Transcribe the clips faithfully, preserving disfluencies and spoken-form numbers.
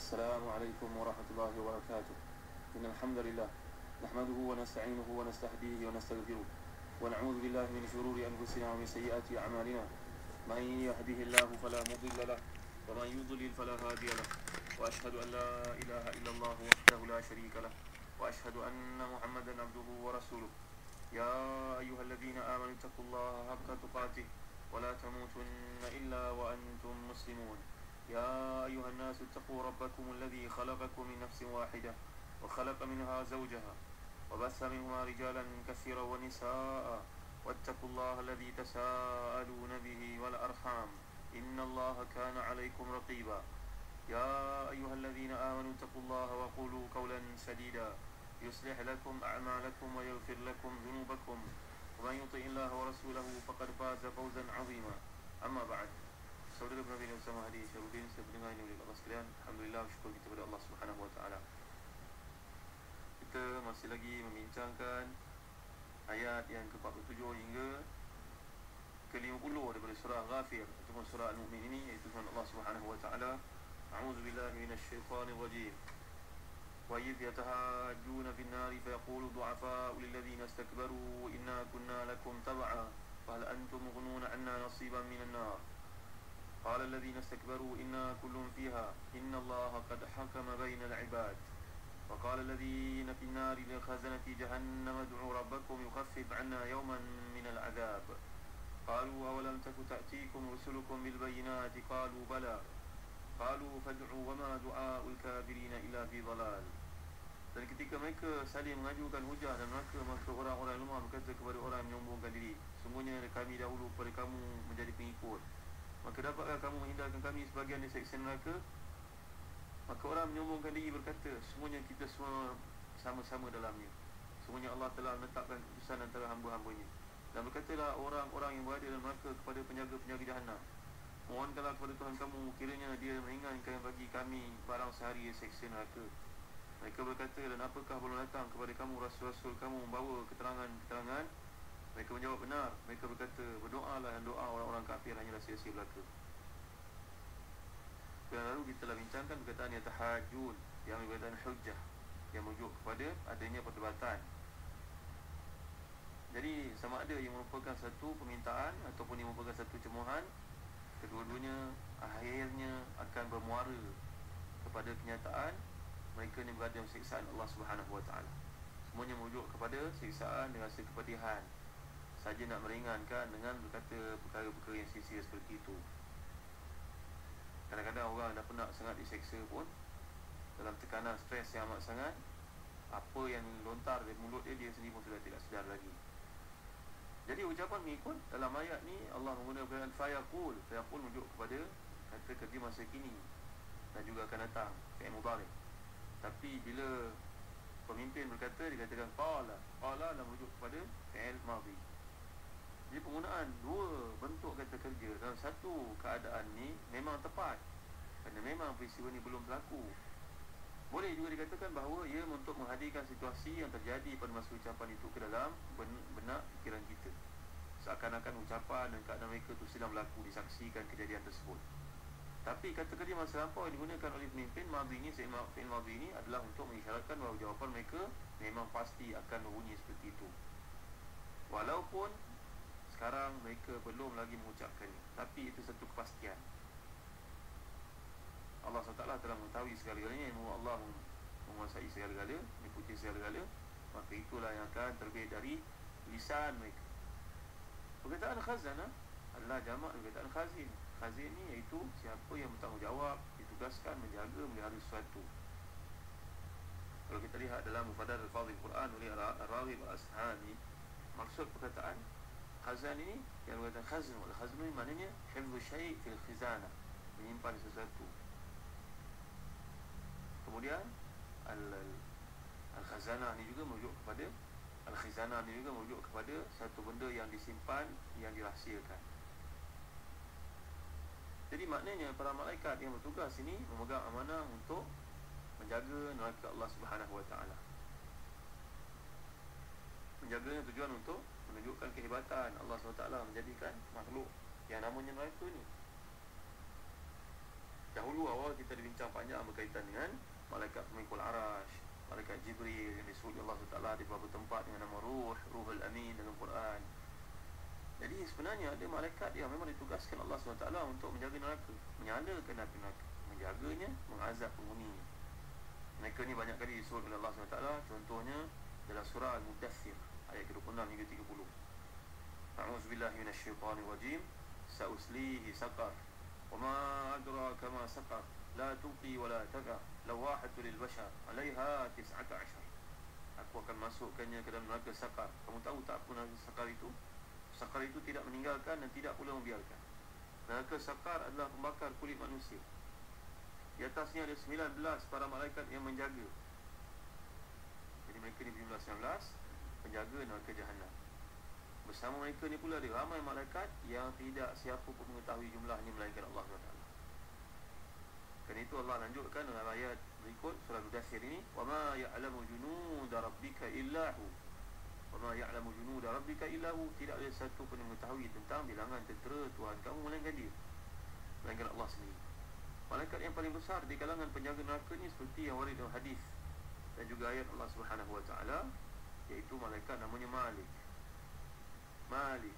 السلام عليكم ورحمة الله وبركاته. إن الحمد لله نحمده ونستعينه ونستهديه ونستغفره ونعوذ بالله من شرور أنفسنا ومن سيئات أعمالنا. من يهده الله فلا مضل له ومن يضلل فلا هادي له، وأشهد أن لا إله إلا الله وحده لا شريك له، وأشهد أن محمدا عبده ورسوله. يا أيها الذين آمنوا اتقوا الله حق تقاته ولا تموتن إلا وأنتم مسلمون. يا أيها الناس اتقوا ربكم الذي خلقكم من نفس واحدة وخلق منها زوجها وبث منهما رجالا كثيرا ونساء، واتقوا الله الذي تساءلون به والأرحام إن الله كان عليكم رقيبا. يا أيها الذين آمنوا اتقوا الله وقولوا قولا سديدا يصلح لكم أعمالكم ويغفر لكم ذنوبكم، ومن يطع الله ورسوله فقد فاز فوزا عظيما. أما بعد. Saudara Nabi Muhammad Hadi Syarudin, saya mendengar ini oleh Allah sekalian. Alhamdulillah, syukur kita kepada Allah Subhanahu Wa Taala. Kita masih lagi membincangkan ayat yang ke empat puluh tujuh hingga ke lima puluh daripada surah Ghafir ataupun surah Al-Mu'min ini, iaitu firman Allah Subhanahu Wa Taala, A'udzubillahi minasyaitanir rajim. Wa idh yatahajjuna fin nari fa yaqulu du'afa'u lil ladzina istakbaru inna kunna lakum tab'a fa hal antum mughnuna 'anna nasiban minan nar. قال الذين استكبروا إنا كل فيها إن الله قد حكم بين العباد. وقال الذين في النار لخزنة جهنم ادعوا ربكم يخفف عنا يوما من العذاب. قالوا أولم تك تأتيكم رسلكم بالبينات قالوا بلى قالوا فادعوا وما دعاء الكافرين إلا في ضلال. Dan ketika mereka saling mengajukan hujah dan maka maka orang-orang lemah berkata kepada orang yang menyombongkan diri, sungguhnya kami dahulu kepada kamu menjadi pengikut, maka dapatkah kamu menghindarkan kami sebagian dari seksa neraka? Maka orang menyombongkan diri berkata, semuanya kita semua sama-sama dalamnya. Semuanya Allah telah menetapkan keputusan antara hamba-hambanya. Dan berkatalah orang-orang yang berada dalam neraka kepada penjaga-penjaga Jahannam, mohonkanlah kepada Tuhan kamu, kiranya dia meringankan bagi kami barang sehari seksa neraka. Mereka berkata, dan apakah belum datang kepada kamu rasul-rasul kamu membawa keterangan-keterangan? Mereka menjawab, benar. Mereka berkata, berdoalah, dan doa orang-orang kafir hanyalah sia-sia belaka. Yang lalu kita telah bincangkan perkataan yang tahajud, yang perkataan hujjah, yang merujuk kepada adanya perdebatan. Jadi sama ada yang merupakan satu permintaan ataupun yang merupakan satu cemohan, kedua-duanya akhirnya akan bermuara kepada kenyataan mereka ni berada dalam siksaan Allah Subhanahu Wa Taala. Semuanya merujuk kepada siksaan dan rasa kepedihan, saja nak meringankan dengan berkata perkara-perkara yang sia-sia seperti itu. Kadang-kadang orang dah penat sangat diseksa pun, dalam tekanan stres yang amat sangat, apa yang lontar dari mulut dia, dia sendiri pun sudah tidak sedar lagi. Jadi ucapan mengikut dalam ayat ni Allah menggunakan fayaqul. Fayaqul merujuk kepada kata kerja masa kini dan juga akan datang, fi'il mudhari'. Tapi bila pemimpin berkata, dikatakan qala. Qala adalah merujuk kepada fi'il madhi. Jadi penggunaan dua bentuk kata kerja dalam satu keadaan ni memang tepat, kerana memang peristiwa ni belum berlaku. Boleh juga dikatakan bahawa ia untuk menghadirkan situasi yang terjadi pada masa ucapan itu ke dalam benak fikiran kita, seakan-akan ucapan dan keadaan mereka itu sedang berlaku, disaksikan kejadian tersebut. Tapi kata kerja masa lampau yang digunakan oleh pemimpin madhi ini, fi'il madhi ini adalah untuk mengisyaratkan bahawa jawapan mereka memang pasti akan berbunyi seperti itu, walaupun sekarang mereka belum lagi mengucapkannya, tapi itu satu kepastian. Allah subhanahu wa taala telah mengetahui segala-galanya, ilmu Allah menguasai segala-gala, mengikuti segala-gala, maka itulah yang akan terbit dari lisan mereka. Perkataan khazanah adalah jamak perkataan khazin. Khazin ni iaitu siapa yang bertanggungjawab, ditugaskan menjaga, melihara sesuatu. Kalau kita lihat dalam Mufaddal Al-Fadhil Quran oleh Ar-Raghib Al-Asfahani, maksud perkataan khazan ini yang berkata khazn, wal khazn ini maknanya hifdhu syai' fil khizanah, menyimpan sesuatu. Kemudian al-khazanah ni juga merujuk kepada al-khizanah ni juga merujuk kepada satu benda yang disimpan, yang dirahsiakan. Jadi maknanya para malaikat yang bertugas ini memegang amanah untuk menjaga neraka Allah Subhanahu Wa Taala. Menjaganya tujuan untuk menunjukkan kehebatan Allah subhanahu wa taala menjadikan makhluk yang namanya neraka ni. Dahulu awal kita dibincang panjang berkaitan dengan malaikat pemikul arash, malaikat Jibril yang disebut Allah subhanahu wa taala di beberapa tempat dengan nama Ruh, Ruhul Amin dalam Quran. Jadi sebenarnya ada malaikat yang memang ditugaskan Allah subhanahu wa taala untuk menjaga neraka, menyalakan api neraka, menjaganya, mengazab penghuninya. Mereka ni banyak kali disebut oleh Allah subhanahu wa taala, contohnya dalam surah Al-Mudaththir ayat ke dua puluh enam hingga tiga puluh. A'udzubillahi minasyaitonir rajim. Sa'uslihi saqar. Wa ma adraka ma saqar. La tuqi wa la tadhar. Lawahatu lil bashar. 'alaiha tis'ata 'ashar. Aku akan masukkannya ke dalam neraka Saqar. Kamu tahu tak apa neraka Saqar itu? Saqar itu tidak meninggalkan dan tidak pula membiarkan. Neraka Saqar adalah pembakar kulit manusia. Di atasnya ada sembilan belas para malaikat yang menjaga. Jadi mereka ni berjumlah sembilan belas penjaga neraka Jahannam. Bersama mereka ni pula ada ramai malaikat yang tidak siapa pun mengetahui jumlahnya melainkan Allah subhanahu wa taala. Kerana itu Allah lanjutkan dalam ayat berikut surah Al-Mudaththir ini, wa ma ya'lamu junuda rabbika illa hu. Wa ma ya'lamu junuda rabbika illa hu. Tidak ada satu pun yang mengetahui tentang bilangan tentera Tuhan kamu melainkan dia, melainkan Allah sendiri. Malaikat yang paling besar di kalangan penjaga neraka ni seperti yang warid dalam hadis dan juga ayat Allah Subhanahu wa taala, iaitu malaikat namanya Malik. Malik.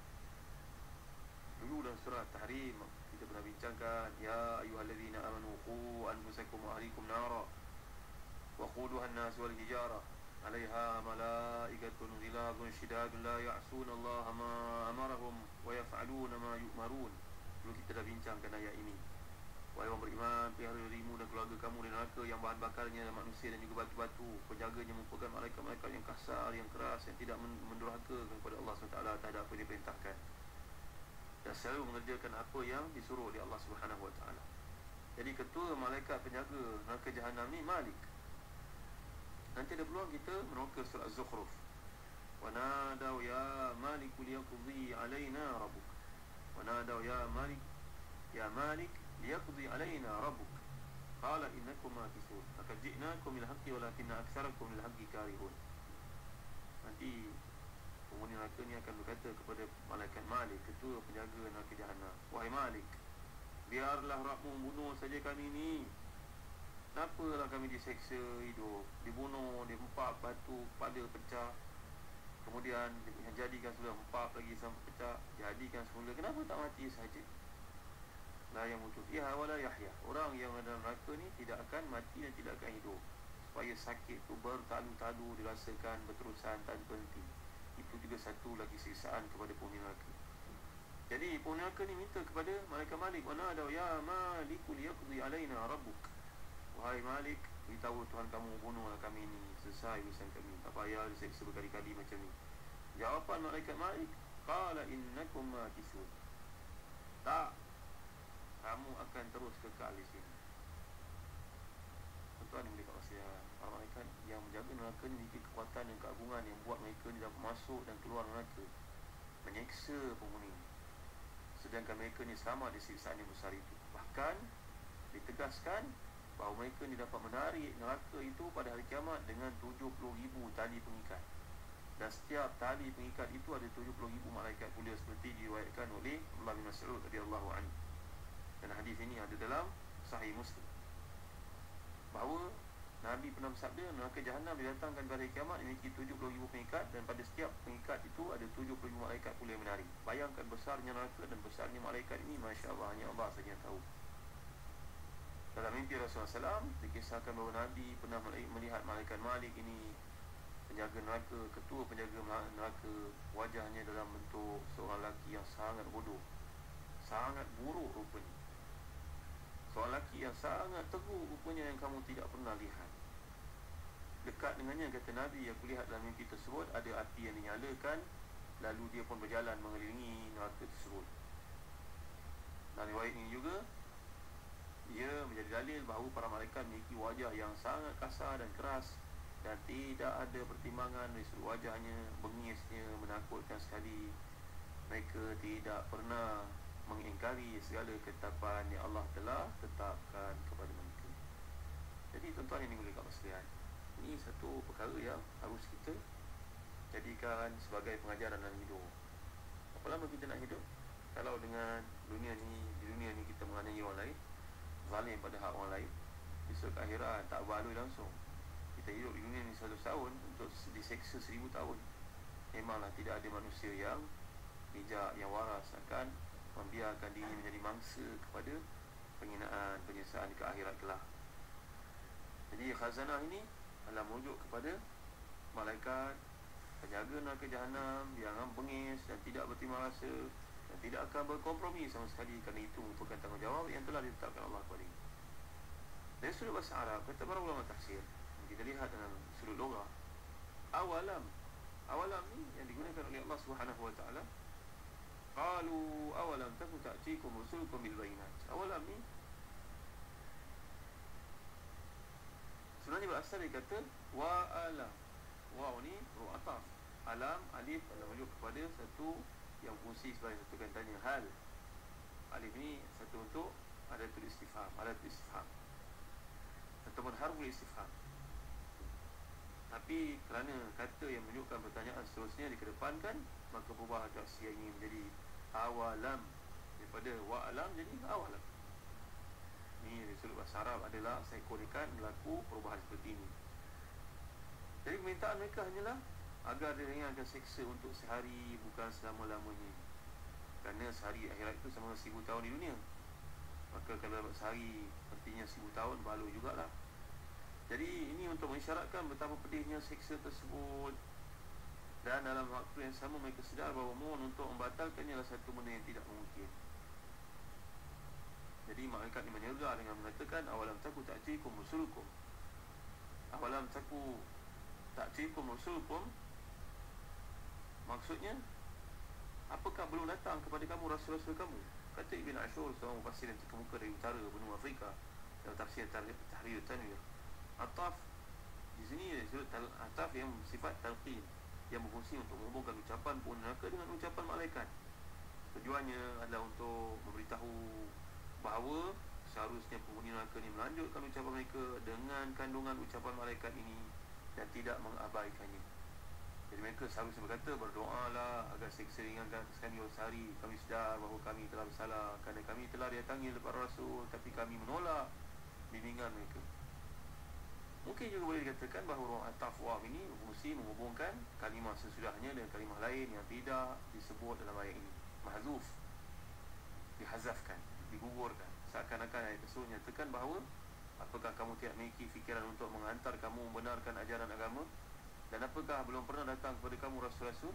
Dulu dalam surah Tahrim kita pernah bincangkan, ya ayyuhallazina amanu qu anfusakum wa ahlikum nara wa quduha an-nas wal hijara 'alaiha malaikatun ghilazun shidadun la ya'suna Allah ma amarahum wa yaf'aluna ma yu'marun. Dulu kita dah bincangkan ayat ini. Wahai orang beriman, pelihara dirimu dan keluarga kamu di neraka yang bahan bakarnya manusia dan juga batu-batu. Penjaganya merupakan malaikat-malaikat yang kasar, yang keras, yang tidak mendurhaka kepada Allah subhanahu wa taala terhadap apa yang diperintahkan, dan selalu mengerjakan apa yang disuruh oleh Allah Subhanahu wa taala. Jadi ketua malaikat penjaga neraka Jahannam ni Malik. Nanti ada peluang kita meroka surah Az-Zukhruf. Wa nadaw ya Malik liyaqdi alaina rabbuk. Wa nadaw ya Malik ya Malik liyaqdi alaina rabbuk. Qala innakum makithun. Laqad ji'nakum bil haqqi walakinna aktsarakum lil haqqi karihun. Nanti penghuni neraka ni akan berkata kepada malaikat Malik, ketua penjaga neraka Jahannam, wahai Malik, biarlah Rabbmu bunuh saja kami ni. Kenapalah kami diseksa hidup, dibunuh, diempak batu, kepala pecah, kemudian jadikan semula, empat lagi sampai pecah, jadikan semula. Kenapa tak mati saja? La yamutu fiha wala yahya. Orang yang ada dalam neraka ni tidak akan mati dan tidak akan hidup, supaya sakit tu bertalu-talu dirasakan berterusan tanpa henti. Itu juga satu lagi siksaan kepada penghuni neraka. Jadi penghuni neraka ni minta kepada malaikat Malik, "Wana ada ya Malik liyaqdi alaina rabbuk." Wahai Malik, beritahu Tuhan kamu bunuhlah kami ni, selesai urusan kami, tak payah diseksa berkali-kali macam ni. Jawapan malaikat Malik, qala innakum makithun. Tak, kamu akan terus kekal di sini. Tuan-tuan yang berkata, para malaikat yang menjaga neraka ni memiliki kekuatan dan keagungan yang buat mereka ni dapat masuk dan keluar neraka, menyeksa penghuni, sedangkan mereka ni selamat di siksaan yang besar itu. Bahkan ditegaskan bahawa mereka ni dapat menarik neraka itu pada hari kiamat dengan tujuh puluh ribu tali pengikat, dan setiap tali pengikat itu ada tujuh puluh ribu malaikat pula, seperti diriwayatkan oleh Abdullah bin Mas'ud radhiyallahu anhu. Dan hadis ini ada dalam Sahih Muslim, bahawa Nabi pernah bersabda, neraka Jahannam didatangkan pada hari kiamat memiliki tujuh puluh ribu pengikat, dan pada setiap pengikat itu ada tujuh puluh ribu malaikat pula yang menarik. Bayangkan besarnya neraka dan besarnya malaikat ini, Masya Allah, hanya Allah saja yang tahu. Dalam mimpi Rasulullah sallallahu alaihi wasallam dikisahkan bahawa Nabi pernah melihat malaikat Malik ini, penjaga neraka, ketua penjaga neraka. Wajahnya dalam bentuk seorang lelaki yang sangat bodoh, sangat buruk rupanya, seorang lelaki yang sangat teruk rupanya, yang kamu tidak pernah lihat. Dekat dengannya, kata Nabi, yang kulihat dalam mimpi tersebut ada api yang dinyalakan, lalu dia pun berjalan mengelilingi neraka tersebut. Dan riwayat ini juga ia menjadi dalil bahawa para malaikat memiliki wajah yang sangat kasar dan keras, dan tidak ada pertimbangan dari sudut wajahnya, bengisnya menakutkan sekali. Mereka tidak pernah mengingkari segala ketetapan yang Allah telah tetapkan kepada mereka. Jadi tuan-tuan yang dimuliakan Allah sekalian, ini satu perkara yang harus kita jadikan sebagai pengajaran dalam hidup. Apa lama kita nak hidup kalau dengan dunia ni, di dunia ni kita menganiaya orang lain, zalim pada hak orang lain, besok ke akhirat tak berbaloi langsung. Kita hidup di dunia ni seratus tahun untuk diseksa seribu tahun. Memanglah tidak ada manusia yang bijak, yang waras akan membiarkan diri menjadi mangsa kepada penghinaan, penyiksaan di akhirat kelak. Jadi khazanah ini adalah merujuk kepada malaikat penjaga neraka jahanam yang bengis dan tidak berterima rasa dan tidak akan berkompromi sama sekali, kerana itu merupakan tanggungjawab yang telah ditetapkan Allah kepada kita. Dari sudut bahasa Arab, kata para ulama tafsir, kita lihat dalam sudut logah, awalam, awalam ni yang digunakan oleh Allah Subhanahu Wa Taala. Qalu awalam taku ta'tikum rusulukum bil bayinat. Awalam ni sebenarnya berasal dari kata wa alam. Waw ni huruf ataf, alam, alif adalah merujuk kepada satu yang fungsi sebagai satu kan tanya, hal. Alif ni satu untuk ada tulis istifham, ada tulis istifham ataupun harful istifham. Tapi kerana kata yang menunjukkan pertanyaan seterusnya dikedepankan, maka berubah redaksi ini menjadi awalam, daripada wa'alam jadi awalam. Ini dari sudut bahasa Arab adalah saya korekan berlaku perubahan seperti ini. Jadi permintaan mereka hanyalah agar diringankan seksa untuk sehari, bukan selama-lamanya. Kerana sehari akhirat itu sama seribu tahun di dunia. Maka kalau dapat sehari, artinya seribu tahun, baloi jugalah. Jadi ini untuk mengisyaratkan betapa pedihnya seksa tersebut. Dan dalam waktu yang sama mereka sedar bahawa mohon untuk membatalkannya adalah satu benda yang tidak mungkin. Jadi malaikat ini menyergah dengan mengatakan awalam taku ta'tikum rusulukum. Awalam taku ta'tikum rusulukum, maksudnya apakah belum datang kepada kamu rasul-rasul kamu? Kata Ibn Ashur, seorang mufassir yang terkemuka dari utara benua Afrika, dalam tafsir Tahrir Tanwir. Ataf di sini disebut ataf yang sifat talqin, yang berfungsi untuk menghubungkan ucapan penghuni neraka dengan ucapan malaikat. Tujuannya adalah untuk memberitahu bahawa seharusnya penghuni neraka ini melanjutkan ucapan mereka dengan kandungan ucapan malaikat ini dan tidak mengabaikannya. Jadi mereka seharusnya berkata, berdoalah agar seksa ringankan sekali sehari. Kami sedar bahawa kami telah bersalah, kerana kami telah didatangi oleh para rasul, tapi kami menolak bimbingan mereka. Mungkin juga boleh dikatakan bahawa ruang ataf waw ini berfungsi menghubungkan kalimah sesudahnya dengan kalimah lain yang tidak disebut dalam ayat ini. Mahzuf, dihazafkan, digugurkan. Seakan-akan ayat tersebut menyatakan bahawa apakah kamu tidak memiliki fikiran untuk menghantar kamu membenarkan ajaran agama? Dan apakah belum pernah datang kepada kamu rasul-rasul?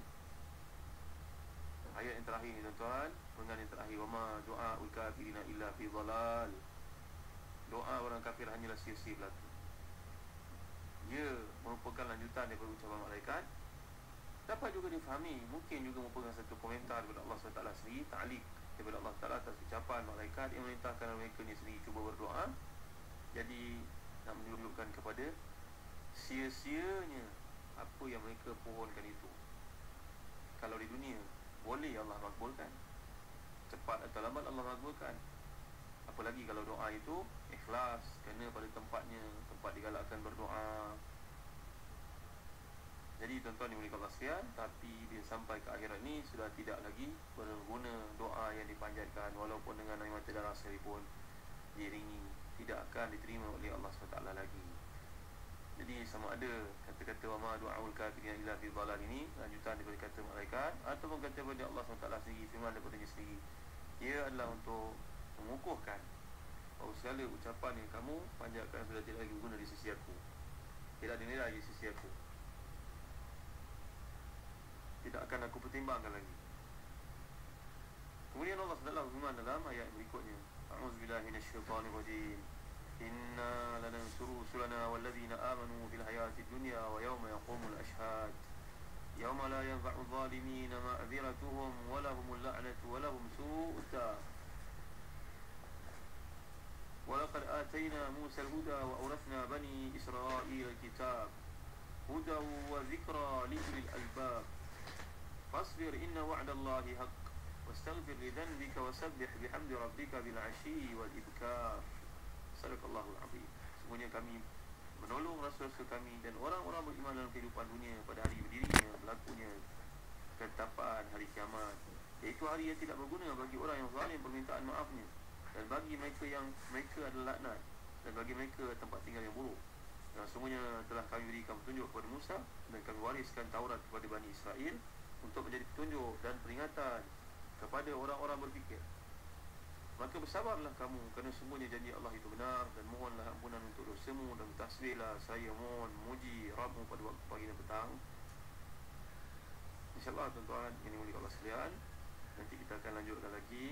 Ayat yang terakhir ni tuan-tuan, dengan yang terakhir, wama du'aul kafirina illa fi dhalal. Doa orang kafir hanyalah sia-sia belaka. Ia merupakan lanjutan daripada ucapan malaikat. Dapat juga difahami, mungkin juga merupakan satu komentar daripada Allah subhanahu wa taala sendiri, ta'liq daripada Allah Taala atas ucapan malaikat yang memerintahkan mereka ni sendiri cuba berdoa. Jadi nak menunjukkan kepada sia-sianya apa yang mereka pohonkan itu. Kalau di dunia boleh Allah makbulkan, cepat atau lambat Allah makbulkan. Apalagi kalau doa itu ikhlas, kena pada tempatnya, tempat digalakkan berdoa. Jadi tuan-tuan dimuliakan Allah sekalian, tapi bila sampai ke akhirat ni sudah tidak lagi berguna doa yang dipanjatkan, walaupun dengan air mata darah sekalipun diiringi, tidak akan diterima oleh Allah subhanahu wa taala lagi. Jadi sama ada kata-kata wama du'aul kafirin illa fi dhalal ini lanjutan daripada kata malaikat, ataupun kata daripada Allah subhanahu wa taala sendiri, firman daripada Dia sendiri, ia adalah untuk mengukuhkan bahawa segala ucapan yang kamu panjatkan sudah tidak lagi berguna di sisi aku, tidak dinilai di sisi aku, tidak akan aku pertimbangkan lagi. Kemudian Allah subhanahu wa taala berfirman dalam ayat berikutnya, a'udzubillahi minasyaitonirrajim, inna lanansuru rusulana walladzina amanu fil hayatid dunya wa yawma yaqumul ashhad yawma la yanfa'u adh-dhalimina ma'dziratuhum wa lahumul la'natu wa lahum su'ud dar. Walaqad atayna Musa al-huda wa awrathna bani Israil al-kitab hudan wa dhikra li ulil albab fasbir inna wa'dallahi haqq wastaghfir li dhanbika wasabbih bihamdi rabbika bil 'ashyi wal ibkar. Sadaqallahul azim. Semuanya kami menolong rasul-rasul kami dan orang-orang beriman dalam kehidupan dunia pada hari berdirinya, berlakunya ketetapan hari kiamat, iaitu hari yang tidak berguna bagi orang yang zalim permintaan maafnya, dan bagi mereka yang mereka adalah laknat, dan bagi mereka tempat tinggal yang buruk. Dan sungguhnya telah kami berikan petunjuk kepada Musa, dan kami wariskan Taurat kepada Bani Israel untuk menjadi petunjuk dan peringatan kepada orang-orang berfikir. Maka bersabarlah kamu, kerana sungguhnya janji Allah itu benar, dan mohonlah ampunan untuk dosamu, dan tasbihlah saya mohon muji Rabbmu pada waktu pagi dan petang. InsyaAllah tuan-tuan yang dimuliakan Allah sekalian, nanti kita akan lanjutkan lagi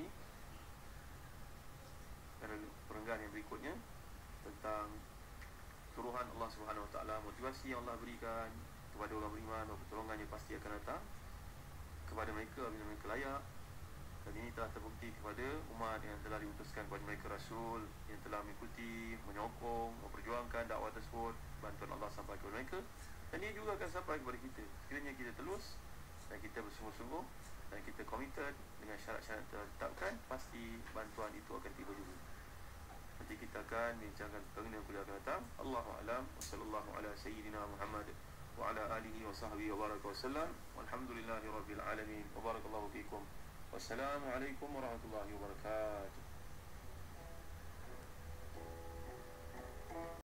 pada perenggan yang berikutnya tentang turuhan Allah Subhanahu Wa Taala, motivasi yang Allah berikan kepada orang beriman, dan pertolongan yang pasti akan datang kepada mereka bila mereka layak. Dan ini telah terbukti kepada umat yang telah diutuskan kepada mereka Rasul, yang telah mengikuti, menyokong, memperjuangkan dakwah tersebut. Bantuan Allah sampai kepada mereka, dan ini juga akan sampai kepada kita sekiranya kita telus dan kita bersungguh-sungguh dan kita committed dengan syarat-syarat yang telah ditetapkan. Pasti bantuan itu akan tiba juga. Nanti kita akan bincangkan perkara yang kuliah akan datang. Allahu a'lam. Wassallallahu ala sayyidina Muhammad wa ala alihi wa sahbihi wa baraka wasallam. Walhamdulillahi rabbil alamin. Wa barakallahu fikum. Wassalamualaikum warahmatullahi wabarakatuh.